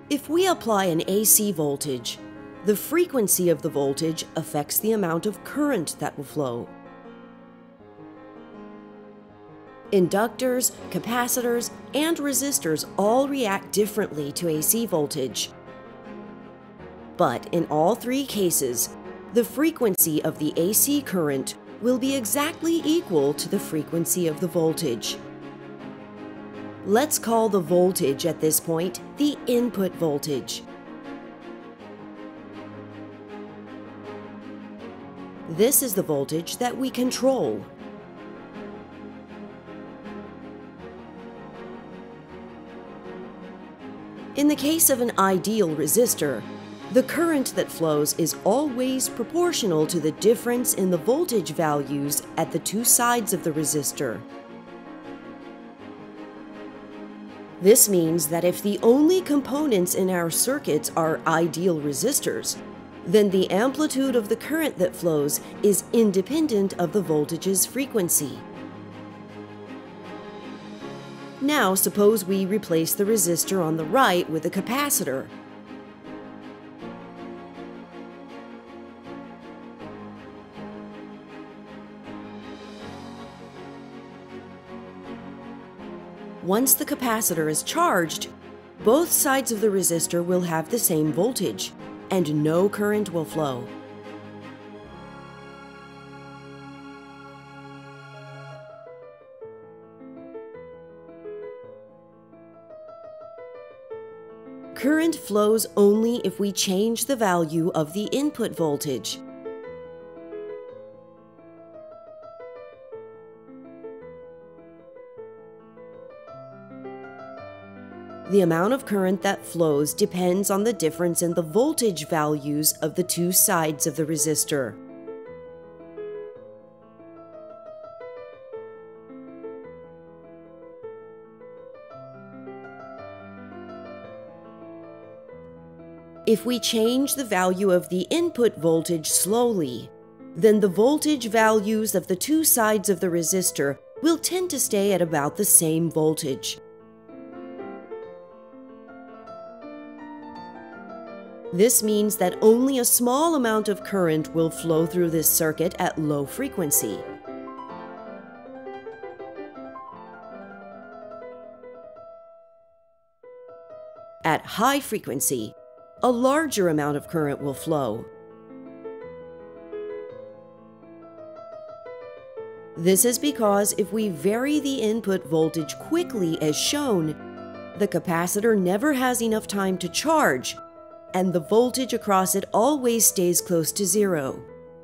If we apply an AC voltage, the frequency of the voltage affects the amount of current that will flow. Inductors, capacitors, and resistors all react differently to AC voltage. But in all three cases, the frequency of the AC current will be exactly equal to the frequency of the voltage. Let's call the voltage at this point the input voltage. This is the voltage that we control. In the case of an ideal resistor, the current that flows is always proportional to the difference in the voltage values at the two sides of the resistor. This means that if the only components in our circuits are ideal resistors, then the amplitude of the current that flows is independent of the voltage's frequency. Now suppose we replace the resistor on the right with a capacitor. Once the capacitor is charged, both sides of the resistor will have the same voltage, and no current will flow. Current flows only if we change the value of the input voltage. The amount of current that flows depends on the difference in the voltage values of the two sides of the resistor. If we change the value of the input voltage slowly, then the voltage values of the two sides of the resistor will tend to stay at about the same voltage. This means that only a small amount of current will flow through this circuit at low frequency. At high frequency, a larger amount of current will flow. This is because if we vary the input voltage quickly as shown, the capacitor never has enough time to charge, and the voltage across it always stays close to zero.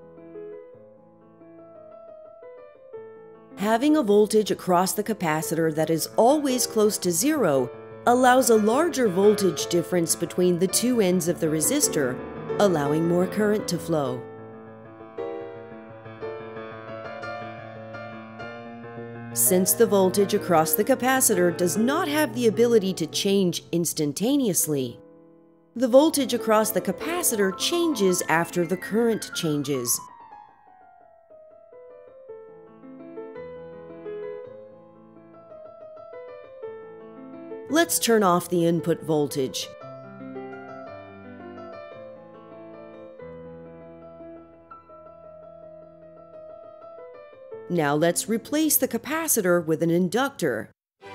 Having a voltage across the capacitor that is always close to zero allows a larger voltage difference between the two ends of the resistor, allowing more current to flow. Since the voltage across the capacitor does not have the ability to change instantaneously, the voltage across the capacitor changes after the current changes. Let's turn off the input voltage. Now let's replace the capacitor with an inductor.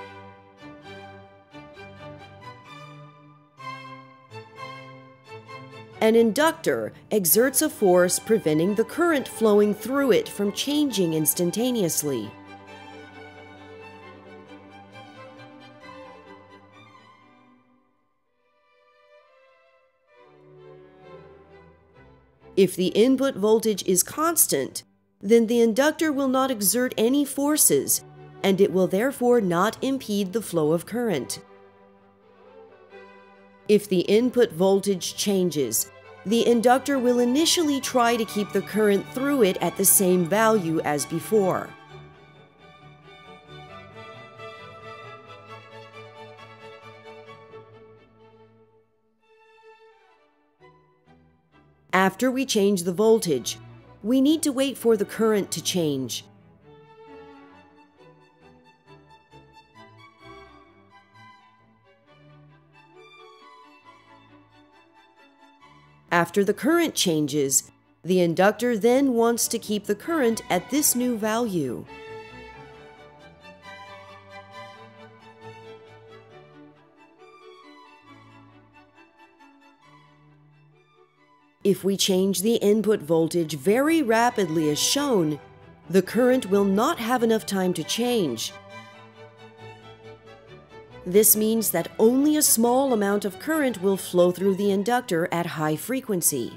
An inductor exerts a force preventing the current flowing through it from changing instantaneously. If the input voltage is constant, then the inductor will not exert any forces, and it will therefore not impede the flow of current. If the input voltage changes, the inductor will initially try to keep the current through it at the same value as before. After we change the voltage, we need to wait for the current to change. After the current changes, the inductor then wants to keep the current at this new value. If we change the input voltage very rapidly as shown, the current will not have enough time to change. This means that only a small amount of current will flow through the inductor at high frequency.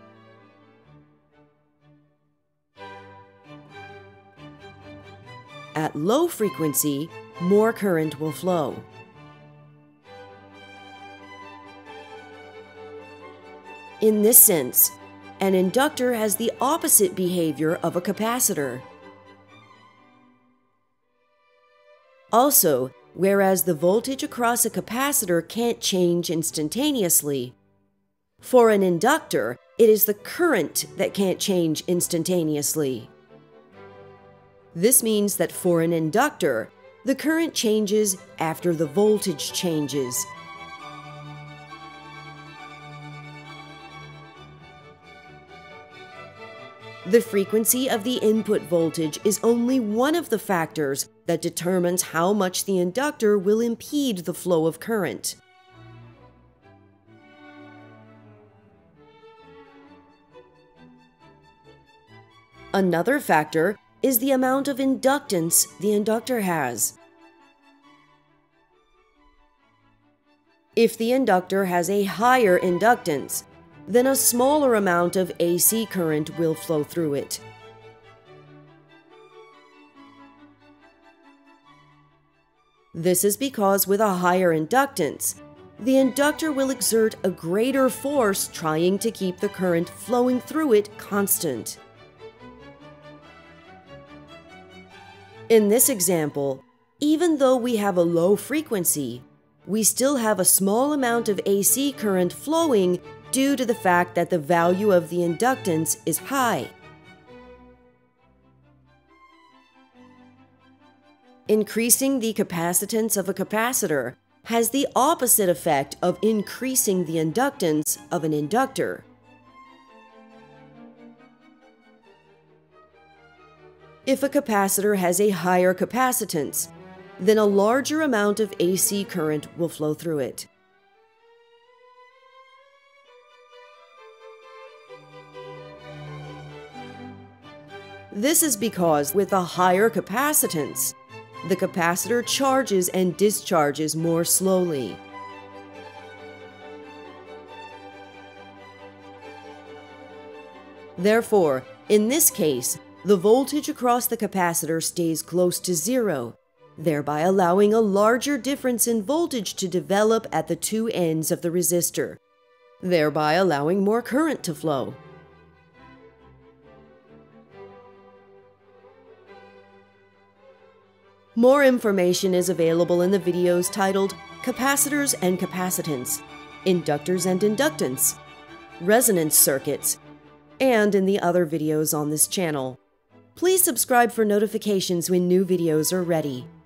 At low frequency, more current will flow. In this sense, an inductor has the opposite behavior of a capacitor. Also, whereas the voltage across a capacitor can't change instantaneously, for an inductor, it is the current that can't change instantaneously. This means that for an inductor, the current changes after the voltage changes. The frequency of the input voltage is only one of the factors that determines how much the inductor will impede the flow of current. Another factor is the amount of inductance the inductor has. If the inductor has a higher inductance, then a smaller amount of AC current will flow through it. This is because with a higher inductance, the inductor will exert a greater force trying to keep the current flowing through it constant. In this example, even though we have a low frequency, we still have a small amount of AC current flowing due to the fact that the value of the inductance is high. Increasing the capacitance of a capacitor has the opposite effect of increasing the inductance of an inductor. If a capacitor has a higher capacitance, then a larger amount of AC current will flow through it. This is because with a higher capacitance, the capacitor charges and discharges more slowly. Therefore, in this case, the voltage across the capacitor stays close to zero, thereby allowing a larger difference in voltage to develop at the two ends of the resistor, thereby allowing more current to flow. More information is available in the videos titled Capacitors and Capacitance, Inductors and Inductance, Resonance Circuits, and in the other videos on this channel. Please subscribe for notifications when new videos are ready.